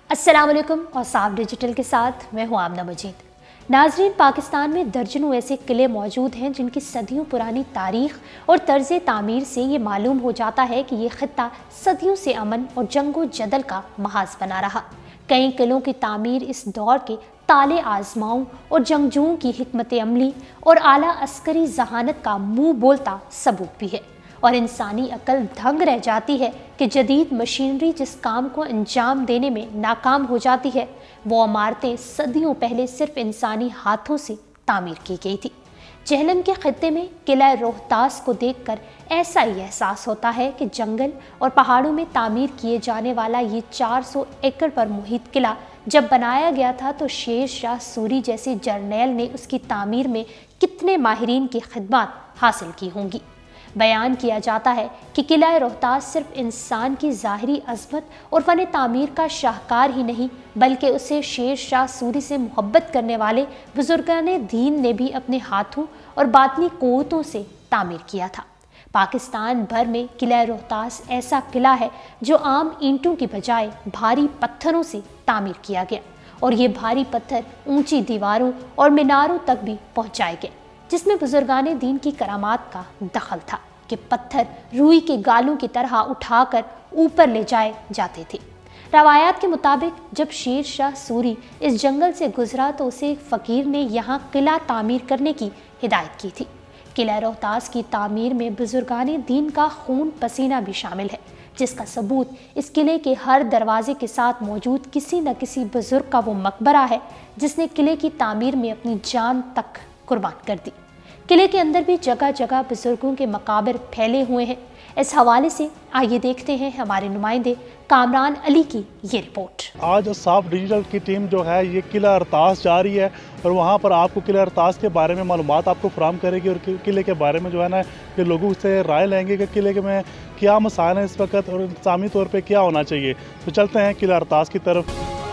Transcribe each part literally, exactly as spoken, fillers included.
अस्सलाम वालेकुम और साफ डिजिटल के साथ मैं हूं आमना मजीद। नाजरीन, पाकिस्तान में दर्जनों ऐसे किले मौजूद हैं जिनकी सदियों पुरानी तारीख और तर्ज तामीर से ये मालूम हो जाता है कि ये खित्ता सदियों से अमन और जंगो जदल का महाज बना रहा। कई किलों की तामीर इस दौर के ताले आजमाओं और जंगजुओं की हिकमत अमली और आला अस्करी जहानत का मुंह बोलता सबूत भी है। और इंसानी अकल दंग रह जाती है कि जदीद मशीनरी जिस काम को अंजाम देने में नाकाम हो जाती है, वो इमारतें सदियों पहले सिर्फ इंसानी हाथों से तामीर की गई थी। जहलम के खित्ते में किला रोहतास को देखकर ऐसा ही एहसास होता है कि जंगल और पहाड़ों में तामीर किए जाने वाला ये चार सौ एकड़ पर मुहित किला जब बनाया गया था तो शेर शाह सूरी जैसे जर्नैल ने उसकी तामीर में कितने माहिरीन की खिदमत हासिल की होंगी। बयान किया जाता है कि किला रोहतास सिर्फ इंसान की ज़ाहिरी अज़मत और फ़न तामीर का शाहकार ही नहीं, बल्कि उसे शेर शाह सूरी से मोहब्बत करने वाले बुजुर्गान दीन ने भी अपने हाथों और बातनी क़ुव्वतों से तामीर किया था। पाकिस्तान भर में किला रोहतास ऐसा किला है जो आम ईंटों की बजाय भारी पत्थरों से तामीर किया गया, और ये भारी पत्थर ऊंची दीवारों और मीनारों तक भी पहुँचाए गए, जिसमें बुजुर्गान दीन की करामात का दखल था कि पत्थर रूई के गालों की तरह उठाकर ऊपर ले जाए जाते थे। रवायात के मुताबिक जब शेर शाह सूरी इस जंगल से गुजरा तो उसे एक फ़कीर ने यहाँ किला तामीर करने की हिदायत की थी। किला रोहतास की तामीर में बुजुर्गान दीन का खून पसीना भी शामिल है, जिसका सबूत इस किले के हर दरवाजे के साथ मौजूद किसी न किसी बुजुर्ग का वो मकबरा है जिसने किले की तामीर में अपनी जान तक कुर्बान कर दी। किले के अंदर भी जगह जगह बुजुर्गों के मकाबिर फैले हुए हैं। इस हवाले से आइए देखते हैं हमारे नुमाइंदे कामरान अली की ये रिपोर्ट। आज साफ डिजिटल की टीम जो है ये किला रोहतास जा रही है और वहाँ पर आपको किला रोहतास के बारे में मालूमात आपको फराहम करेगी और किले के बारे में जो है ना कि लोगों से राय लेंगे कि किले के में क्या मसाइल हैं इस वक्त और इंतज़ामी तौर पर क्या होना चाहिए। तो चलते हैं किला रोहतास की तरफ।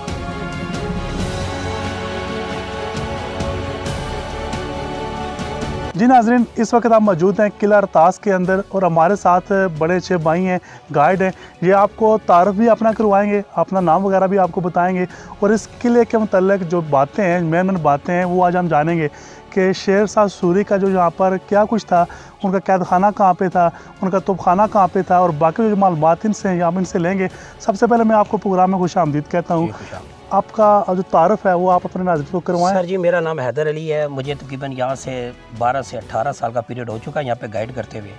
जी नाज़रीन, इस वक्त आप मौजूद हैं किला रोहतास के अंदर और हमारे साथ बड़े अच्छे भाई हैं, गाइड हैं। ये आपको तारुफ भी अपना करवाएंगे, अपना नाम वगैरह भी आपको बताएंगे और इस किले के मतलब जो बातें हैं, मेन मेन बातें हैं, वो आज हम जानेंगे कि शेर शाह सूरी का जो यहाँ पर क्या कुछ था, उनका कैद खाना कहाँ पे था, उनका तोपखाना कहाँ पे था और बाकी जो मालूमात इनसे हैं हम इनसे लेंगे। सबसे पहले मैं आपको प्रोग्राम में खुश आमदीद कहता हूँ। आपका जो तारुफ है वो आप अपने नाज़रीन को करवाएं। सर जी, मेरा नाम हैदर अली है। मुझे तकरीबन यहाँ से बारह से अठारह साल का पीरियड हो चुका है यहाँ पे गाइड करते हुए,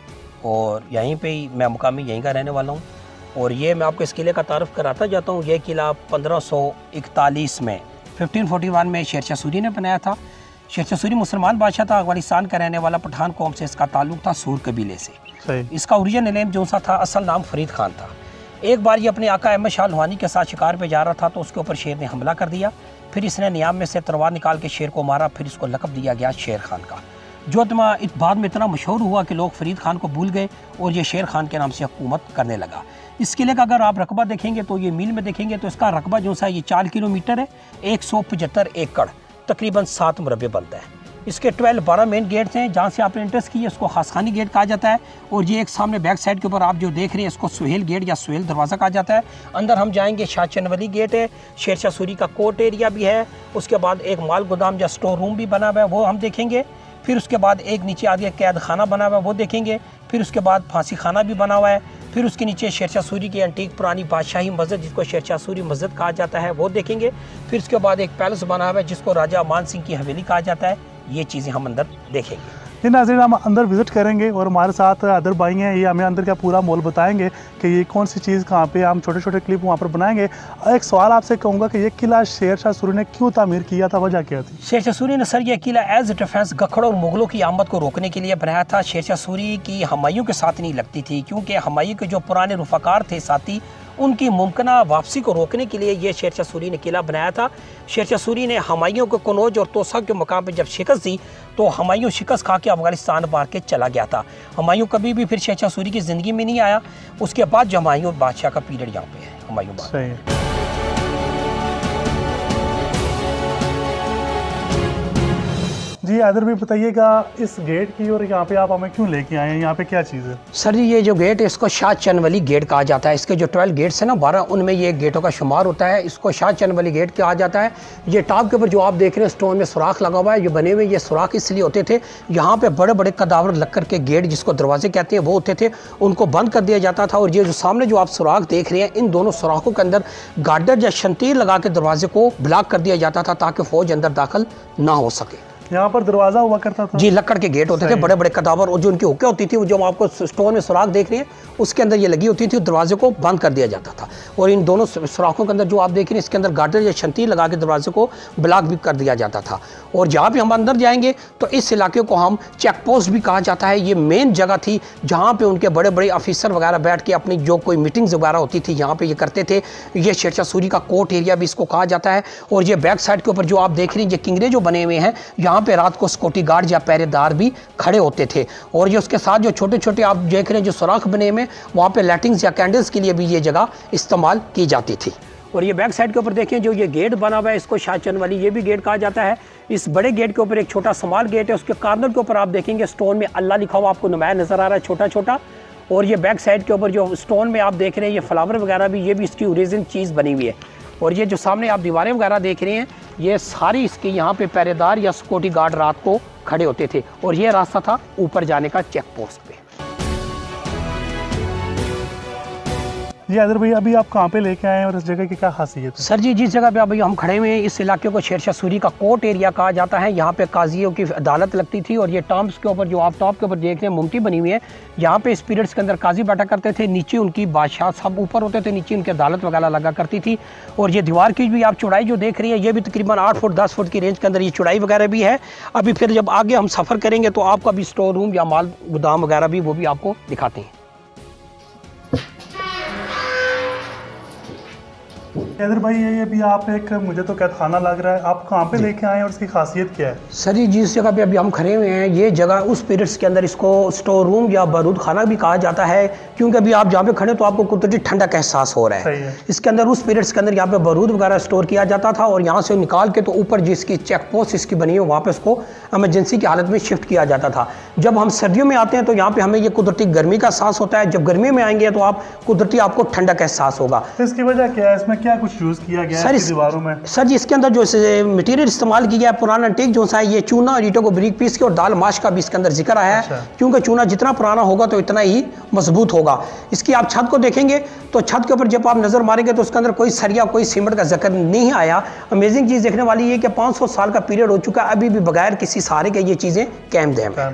और यहीं पे ही मैं मुकामी यहीं का रहने वाला हूँ। और ये मैं आपको इस किले का तारुफ कराता जाता हूँ। ये किला पंद्रह सौ इकतालीस में फिफ्टीन फोर्टी वन में शेर शाह सूरी ने बनाया था। शेर शाह सूरी मुसलमान बादशाह था, अफगानिस्तान का रहने वाला, पठान कौम से इसका ताल्लुक था, सूर कबीले से। इसका ओरिजिनल नेम जो सा था, असल नाम फरीद खान था। एक बार ये अपने आका अहमद शाह लोहानी के साथ शिकार पे जा रहा था तो उसके ऊपर शेर ने हमला कर दिया। फिर इसने नियाम में से तलवार निकाल के शेर को मारा। फिर इसको लक़ब दिया गया शेर खान का, जो बाद में इतना मशहूर हुआ कि लोग फरीद खान को भूल गए और ये शेर खान के नाम से हुकूमत करने लगा। इस किले का अगर आप रकबा देखेंगे तो ये मील में देखेंगे तो इसका रकबा जो सा ये चार किलोमीटर है, एक सौ पचहत्तर एकड़, तकरीबन सात मुरबे बनता है। इसके ट्वेल्व बारह मेन गेट्स हैं जहाँ से आपने एंट्रेंस की है, उसको खासखानी गेट कहा जाता है। और ये एक सामने बैक साइड के ऊपर आप जो देख रहे हैं इसको सुहेल गेट या सुहेल दरवाज़ा कहा जाता है। अंदर हम जाएंगे, शाह चनवली गेट है, शेर शाह सूरी का कोर्ट एरिया भी है। उसके बाद एक माल गोदाम या स्टोर रूम भी बना हुआ है, वो हम देखेंगे। फिर उसके बाद एक नीचे आगे कैद खाना बना हुआ है, वो देखेंगे। फिर उसके बाद फांसी खाना भी बना हुआ है। फिर उसके नीचे शेर शाह सूरी की एंटीक पुरानी बादशाही मस्जिद जिसको शेर शाह सूरी मस्जिद कहा जाता है, वो देखेंगे। फिर उसके बाद एक पैलेस बना हुआ है जिसको राजा मान सिंह की हवेली कहा जाता है। ये चीज़ें हम अंदर देखेंगे। जी नाज़रीन, हम अंदर विज़िट करेंगे और हमारे साथ अदर भाई हैं, ये हमें अंदर का पूरा मॉल बताएंगे कि ये कौन सी चीज़ कहाँ पे, हम छोटे छोटे क्लिप वहाँ पर बनाएंगे। एक सवाल आपसे कहूँगा कि ये किला शेर शाह सूरी ने क्यों तामीर किया था, वजह क्या थी? शेर शाह सूरी ने सर ये किला एज डिफेंस गखड़ और मुगलों की आमद को रोकने के लिए बनाया था। शेर शाह सूरी की हमायूं के साथ नहीं लगती थी, क्योंकि हमायूं के जो पुराने रुफाकार थे साथी, उनकी मुमकिना वापसी को रोकने के लिए ये शेर शाह सूरी ने किला बनाया था। शेर शाह सूरी ने हमायूं को कनौज और तोसा के मकाम पर जब शिकस्त दी तो हमायूं शिकस्त खा के अफगानिस्तान मार के चला गया था। हमायूं कभी भी फिर शेर शाह सूरी की ज़िंदगी में नहीं आया। उसके बाद जो हमायूं बादशाह का पीरियड यहाँ पे है, हमायूं बादशाह। जी आदर भी बताइएगा इस गेट की और यहाँ पे आप हमें क्यों लेके आए हैं, यहाँ पे क्या चीज़ है? सर जी ये जो गेट है इसको शाह चंदवली गेट कहा जाता है। इसके जो ट्वेल्व गेट्स हैं ना बारह, उनमें ये गेटों का शुमार होता है। इसको शाह चंदवली गेट कहा जाता है। ये टॉप के ऊपर जो आप देख रहे हैं स्टोन में सुराख लगा हुआ है, ये बने हुए ये सुराख इसलिए होते थे, यहाँ पे बड़े बड़े कदावर लक्कर के गेट जिसको दरवाजे कहते हैं वो होते थे, उनको बंद कर दिया जाता था। और ये जो सामने जो आप सुराख देख रहे हैं इन दोनों सुराखों के अंदर गार्डर या शंतीर लगा के दरवाजे को ब्लॉक कर दिया जाता था ताकि फौज अंदर दाखिल ना हो सके। यहाँ पर दरवाजा हुआ करता था जी, लकड़ के गेट होते थे बड़े बड़े कदावर, और जो उनकी हुक्के होती थी वो जो आपको स्टोन में सुराख देख रहे हैं उसके अंदर ये लगी होती थी, दरवाजे को बंद कर दिया जाता था। और इन दोनों सुराखों के अंदर जो आप देख रहे हैं इसके अंदर गार्डर या शंतीर लगा के दरवाजे को ब्लॉक भी कर दिया जाता था। और जहाँ भी हम अंदर जाएंगे तो इस इलाके को हम चेक पोस्ट भी कहा जाता है। ये मेन जगह थी जहाँ पे उनके बड़े बड़े ऑफिसर वगैरह बैठ के अपनी जो कोई मीटिंग्स वगैरह होती थी यहाँ पे ये करते थे। ये शेरशाह सूरी का कोर्ट एरिया भी इसको कहा जाता है। और ये बैक साइड के ऊपर जो आप देख रहे हैं ये किंगरे जो बने हुए हैं, यहाँ पे रात को सिक्योरिटी गार्ड या पहरेदार भी खड़े होते थे। और ये उसके साथ जो छोटे छोटे आप देख रहे हैं जो सुराख बने हुए, वहाँ पे लाइटिंग्स या कैंडल्स के लिए भी ये जगह इस्तेमाल की जाती थी। और ये बैक साइड के ऊपर देखें जो ये गेट बना हुआ है इसको शाह चंदवली ये भी गेट कहा जाता है। इस बड़े गेट के ऊपर एक छोटा स्मॉल गेट है, उसके कॉर्नर के ऊपर आप देखेंगे स्टोन में अल्लाह लिखा हुआ आपको नुमाया नजर आ रहा है छोटा छोटा। और ये बैक साइड के ऊपर जो स्टोन में आप देख रहे हैं ये फ्लावर वगैरह भी, ये भी इसकी ओरिजिनल चीज़ बनी हुई है। और ये जो सामने आप दीवारें वगैरह देख रहे हैं ये सारी इसके यहाँ पे पहरेदार या सिक्योरिटी गार्ड रात को खड़े होते थे। और ये रास्ता था ऊपर जाने का चेक पोस्ट पे। जी आदर भाई अभी आप कहाँ पे लेके आए हैं और इस जगह की क्या खासियत है? सर जी जिस जगह पे अभी हम खड़े हुए हैं इस इलाके को शेरशाह सूरी का कोर्ट एरिया कहा जाता है। यहाँ पे काजियों की अदालत लगती थी। और ये टॉम्स के ऊपर जो आप टॉप के ऊपर देख रहे हैं मुमटी बनी हुई है, यहाँ पे इस पीरियड्स के अंदर काजी बैठा करते थे। नीचे उनकी बादशाह सब ऊपर होते थे, नीचे उनकी अदालत वगैरह लगा करती थी। और ये दीवार की भी आप चौड़ाई जो देख रही है ये भी तकरीबन आठ फुट दस फुट की रेंज के अंदर ये चौड़ाई वगैरह भी है। अभी फिर जब आगे हम सफ़र करेंगे तो आपको अभी स्टोर रूम या माल गोदाम वगैरह भी वो भी आपको दिखाते हैं। हैदर भाई ये भी आप एक मुझे तो कैद खाना लग रहा है, आप कहाँ पे लेके आए हैं और इसकी खासियत क्या है? सर जी जिस जगह पे अभी हम खड़े हुए हैं ये जगह उस पीरियड्स के अंदर इसको स्टोर रूम या बारूद खाना भी कहा जाता है, क्योंकि अभी आप जहाँ पे खड़े तो आपको कुदरती ठंडा का एहसास हो रहा है। है इसके अंदर उस पीरियड्स के अंदर यहाँ पे बारूद वगैरह स्टोर किया जाता था। और यहाँ से निकाल के तो ऊपर जिसकी चेक पोस्ट इसकी बनी है वहाँ पे उसको एमरजेंसी की हालत में शिफ्ट किया जाता था। जब हम सर्दियों में आते हैं तो यहाँ पे हमें ये कुदरती गर्मी का एहसास होता है, जब गर्मी में आएंगे तो आप कुदरती आपको ठंडा का एहसास होगा। इसकी वजह क्या है, इसमें क्या कुछ यूज़ किया गया है दीवारों में? सर जी इसके अंदर जो मटेरियल इस्तेमाल किया है पुराना टेक जो सा है ये चूना और ईंटों को ब्रिक पीस के और दाल माश का भी इसके अंदर जिक्र आया है। अच्छा। क्योंकि चूना जितना पुराना होगा तो इतना ही मजबूत होगा। इसकी आप छत को देखेंगे तो छत के ऊपर जब आप नजर मारेंगे तो उसके अंदर कोई सरिया कोई सीमेंट का जिक्र नहीं आया। अमेजिंग चीज़ देखने वाली है कि पाँच सौ साल का पीरियड हो चुका है, अभी भी बगैर किसी सहारे के ये चीज़ें कायम दायम हैं।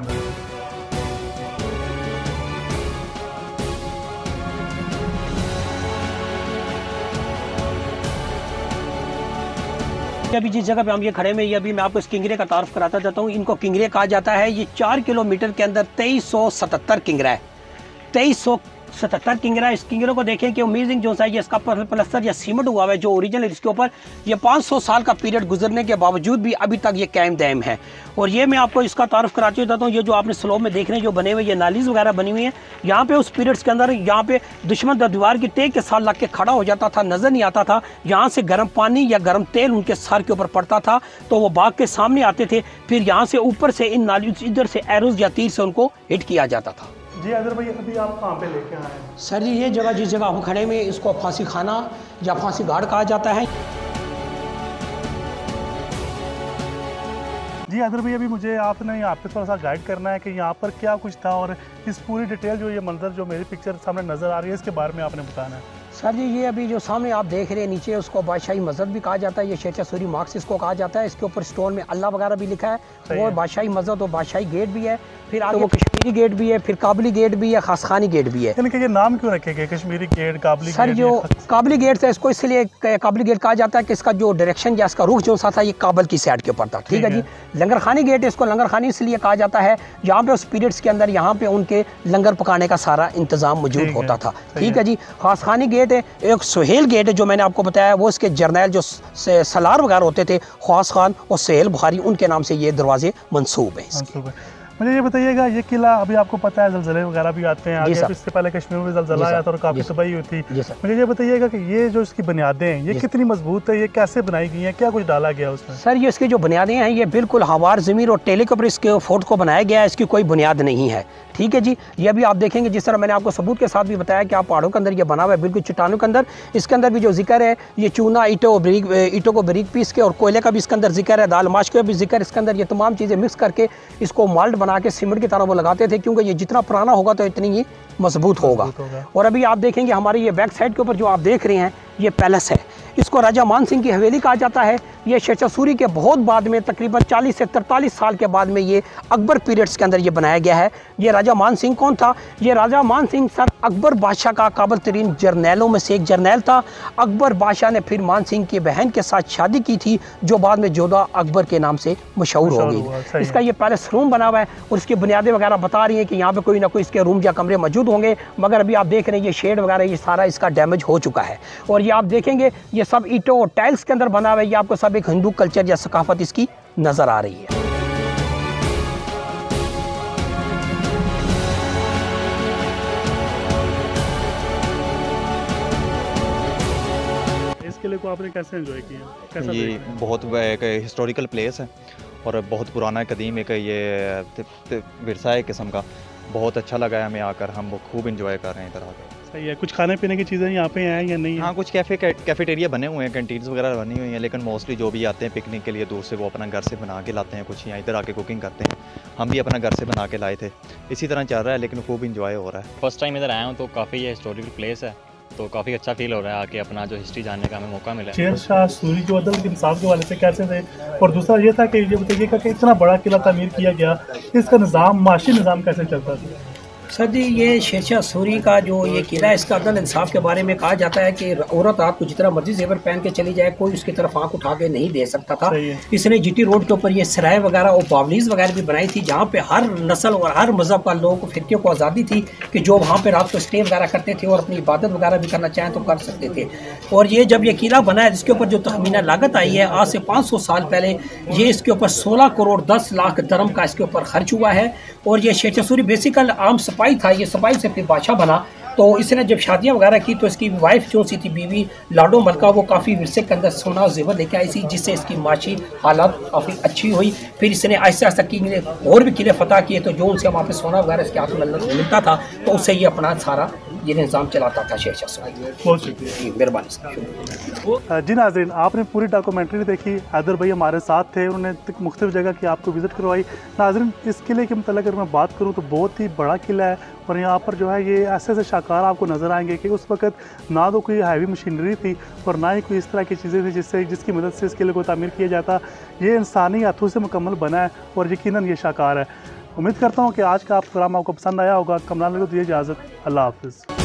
अभी जिस जगह पे हम ये खड़े में ये अभी मैं आपको इस किंगरे का तारुफ कराता जाता हूँ। इनको किंगरे कहा जाता है। ये चार किलोमीटर के अंदर तेईस सौ सतहत्तर किंगरा है, तेईस सौ सतहत्तर किंगरा। इस किंगरे को देखें कि अमेजिंग जो है ये इसका प्लस्तर या सीमेंट हुआ है जो ओरिजिनल इसके ऊपर ये पाँच सौ साल का पीरियड गुजरने के बावजूद भी अभी तक ये कायम दायम है। और ये मैं आपको इसका तारुफ कराते जाता हूँ। ये जो आपने स्लोब में देख रहे हैं जो बने हुए ये नालीज वगैरह बनी हुई हैं, यहाँ पे उस पीरियड्स के अंदर यहाँ पे दुश्मन दीवार की टेक के साथ लग के खड़ा हो जाता था, नजर नहीं आता था। यहाँ से गर्म पानी या गर्म तेल उनके सर के ऊपर पड़ता था तो वो बाग के सामने आते थे। फिर यहाँ से ऊपर से इन नाली इधर से एरोज या तीर से उनको हिट किया जाता था। जी अदर भाई अभी आप कहाँ पे लेके आए हैं? सर जी ये जगह जिस जगह हम खड़े में इसको फांसी खाना या फांसी गार्ड कहा जाता है। जी अदर भाई अभी मुझे आपने यहाँ पे थोड़ा सा गाइड करना है कि यहाँ पर क्या कुछ था और इस पूरी डिटेल जो ये मंजर जो मेरी पिक्चर सामने नज़र आ रही है इसके बारे में आपने बताना है। सर जी ये अभी जो सामने आप देख रहे हैं नीचे उसको बादशाही मस्जिद भी कहा जाता है। ये शेरशाह सूरी मार्क्स इसको कहा जाता है। इसके ऊपर स्टोन में अल्लाह वगैरह भी लिखा है। और बादशाही मस्जिद और बादशाही गेट भी है। फिर आगे वो कश्मीरी गेट भी है, फिर काबली गेट भी है, खास खानी गेट भी है। इनके ये नाम क्यों रखे गए Kashmiri Gate, Kabli Gate? Sir जो काबली गेट है इसको इसलिए काबली गेट कहा जाता है कि इसका जो डायरेक्शन या इसका रुख जो सा था ये काबल की साइड के ऊपर था। ठीक है जी। लंगर खानी गेट इसको लंगर खानी इसलिए कहा जाता है यहाँ पे उस पीरियड्स के अंदर यहाँ पे उनके लंगर पकाने का सारा इंतजाम मौजूद होता था। ठीक है जी। खास खानी गेट है। एक सुहेल गेट है जो मैंने आपको बताया, वो इसके जर्नैल जो सलार वगैरह होते थे ख्वास खान और सुहेल बुखारी उनके नाम से ये दरवाजे मंसूब हैं। मुझे ये बताइएगा, ये किला अभी आपको पता है जलजले वगैरह भी आते हैं, आगे इससे पहले कश्मीर में जलजला आया था और काफ़ी तबाही हुई थी। मुझे ये बताइएगा कि ये जो इसकी बुनियादें हैं ये कितनी मजबूत है, ये कैसे बनाई गई हैं, क्या कुछ डाला गया उसमें? सर ये इसकी जो बुनियादें हैं ये बिल्कुल हवार ज़मीन और टेले के ऊपर इसके फोर्ट को बनाया गया है, इसकी कोई बुनियाद नहीं है। ठीक है जी, ये अभी आप देखेंगे जिस तरह मैंने आपको सबूत के साथ भी बताया कि आप पहाड़ों के अंदर ये बना हुआ है, बिल्कुल चट्टानों के अंदर। इसके अंदर भी जो जिक्र है ये चूना, ईंटों बरीक ईंटों को बरीक पीस के और कोयले का भी इसके अंदर जिक्र है, दाल माश का भी जिक्र इसके अंदर, ये तमाम चीज़ें मिक्स करके इसको माल्ट बना के सीमेंट की तरह वो लगाते थे, क्योंकि ये जितना पुराना होगा तो इतनी ही मजबूत होगा। और अभी आप देखेंगे हमारे ये बैक साइड के ऊपर जो आप देख रहे हैं ये पैलेस है, इसको राजा मान सिंह की हवेली कहा जाता है। ये शेरशाह सूरी के बहुत बाद में तकरीबन चालीस से तरतालीस साल के बाद में ये अकबर पीरियड्स के अंदर ये बनाया गया है। ये राजा मान सिंह कौन था? ये राजा मान सिंह सर अकबर बादशाह का काबिल तरीन जर्नैलों में से एक जर्नैल था। अकबर बादशाह ने फिर मान सिंह की बहन के साथ शादी की थी, जो बाद में जोधा अकबर के नाम से मशहूर हो गई। इसका ये पैलेस रूम बना हुआ है और इसकी बुनियादें वगैरह बता रही हैं कि यहाँ पे कोई ना कोई इसके रूम या कमरे मौजूद होंगे, मगर अभी आप देख रहे हैं ये शेड वगैरह ये सारा इसका डैमेज हो चुका है। और ये आप देखेंगे ये सब ईंटों और टाइल्स के अंदर बना हुआ है, ये आपको सब एक हिंदू कल्चर या सकाफत इसकी नजर आ रही है। इस किले को आपने कैसे एंजॉय किया? कैसा? ये बहुत एक हिस्टोरिकल प्लेस है और बहुत पुराना कदीम एक ये विरसा है किस्म का। बहुत अच्छा लगा है हमें आकर, हम वो खूब इंजॉय कर रहे हैं इधर आकर। सही है। कुछ खाने पीने की चीज़ें यहाँ पे हैं या नहीं है? हाँ, कुछ कैफ़े कैफेटेरिया बने हुए हैं, कैंटीन्स वगैरह बनी हुई हैं, लेकिन मोस्टली जो भी आते हैं पिकनिक के लिए दूर से वो अपना घर से बना के लाते हैं, कुछ यहाँ इधर आके कुकिंग करते हैं। हम भी अपना घर से बना के लाए थे, इसी तरह चल रहा है, लेकिन खूब इंजॉय हो रहा है। फर्स्ट टाइम इधर आया हूँ तो काफ़ी ये हिस्टोरिकल प्लेस है, तो काफ़ी अच्छा फील हो रहा है आके अपना जो हिस्ट्री जानने का हमें मौका मिला। शेरशाह सूरी जो अदल के इंसाफ के वाले से कैसे थे, और दूसरा ये था कि ये बताइएगा कि इतना बड़ा किला तामीर किया गया, इसका निज़ाम माशी निज़ाम कैसे चलता था? सर जी ये शेरशाह सूरी का जो ये किला है इसका अदल इंसाफ के बारे में कहा जाता है कि औरत रात को जितना मर्जी जेवर पहन के चली जाए कोई उसकी तरफ आंख उठा के नहीं दे सकता था। इसने जीटी रोड के ऊपर ये सराय वगैरह और बावलीज वगैरह भी बनाई थी, जहाँ पे हर नस्ल और हर मज़हब का लोगों को फिरके को आज़ादी थी कि जो वहाँ पे रात को स्टे वगैरह करते थे और अपनी इबादत वगैरह भी करना चाहें तो कर सकते थे। और ये जब ये किला बना है जिसके ऊपर जो तखमीना लागत आई है आज से पाँच सौ साल पहले, ये इसके ऊपर सोलह करोड़ दस लाख दरम का इसके ऊपर खर्च हुआ है। और ये शेरशाह सूरी बेसिकल आम सिपाही था, ये सिपाही से फिर बादशाह बना। तो इसने जब शादियां वगैरह की तो इसकी वाइफ जो सी थी बीवी लाडो मलका, वो काफ़ी विरसे के अंदर सोना जेवर लेके आई थी, जिससे इसकी माशी हालात काफ़ी अच्छी हुई। फिर इसने ऐसे ऐसा किले और भी किले फतह किए, तो जो उनसे वहाँ पे सोना वगैरह इसके हाथ में मिलता था तो उससे ये अपना सारा ये निज़ाम चलाता था शेरशाह सूरी। बहुत शुक्रिया, मेहरबानी। जी नाज़रीन, आपने पूरी डॉक्यूमेंट्री देखी, हैदर भाई हमारे साथ थे, उन्होंने मुख्तलिफ जगह की आपको विज़िट करवाई। नाज़रीन इस किले के मतलब अगर मैं बात करूँ तो बहुत ही बड़ा किला है, और यहाँ पर जो है ये ऐसे ऐसे शाकार आपको नज़र आएंगे कि उस वक्त ना तो कोई हैवी मशीनरी थी और ना ही कोई इस तरह की चीज़ें थी जिससे जिसकी मदद से इस किले को तामीर किया जाता। ये इंसानी हाथों से मुकम्मल बना है और यकीनन ये शाकार है। उम्मीद करता हूँ कि आज का आप प्रोग्राम आपको पसंद आया होगा। कमरान को दिए इजाज़त, अल्लाह हाफ़िज़।